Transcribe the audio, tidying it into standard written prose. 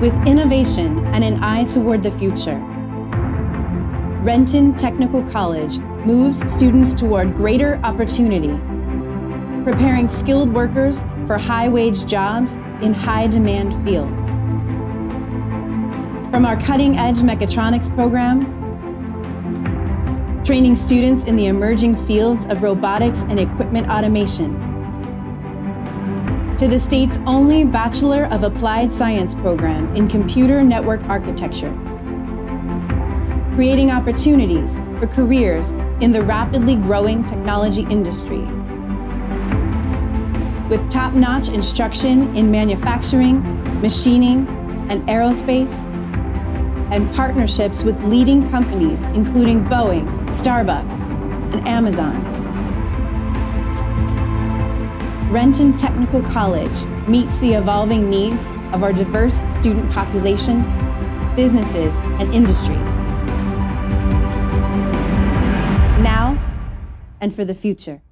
with innovation and an eye toward the future. Renton Technical College moves students toward greater opportunity, preparing skilled workers for high-wage jobs in high-demand fields. From our cutting-edge Mechatronics program, training students in the emerging fields of robotics and equipment automation, to the state's only Bachelor of Applied Science program in computer network architecture, creating opportunities for careers in the rapidly growing technology industry. With top-notch instruction in manufacturing, machining, and aerospace, and partnerships with leading companies including Boeing, Starbucks, and Amazon. Renton Technical College meets the evolving needs of our diverse student population, businesses, and industry. Now and for the future.